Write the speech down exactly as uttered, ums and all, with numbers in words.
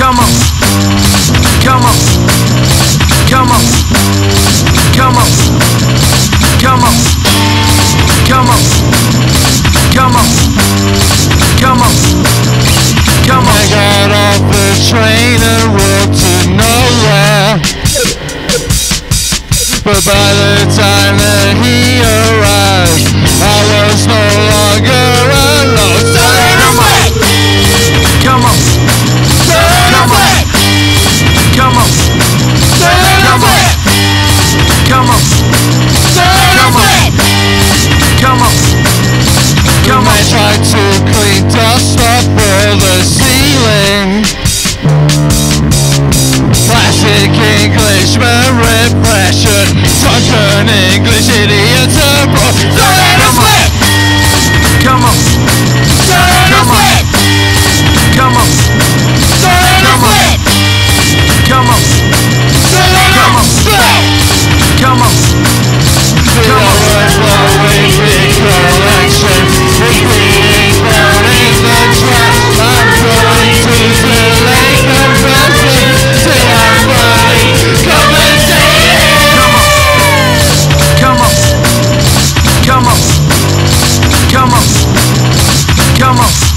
Come on, come on, come on, come on, come on, come on, come on, come on, come on. I got off the train and rode to nowhere, but by the time that he arrived, I was no longer alone. Come on, come on, come on, come on, come on, come on, come on, come on, come on. I tried to clean dust off all the ceiling. Classic Englishman repression, drunken English idiots abroad. Don't let us live! Come on, Don't let us live! come on, Don't let us live! come on, Don't let us live! come on, The overflowing big collection is being thrown in the trash. I'm going to delay confession till I'm finally compensated. come on, come on, come on, come on, come on.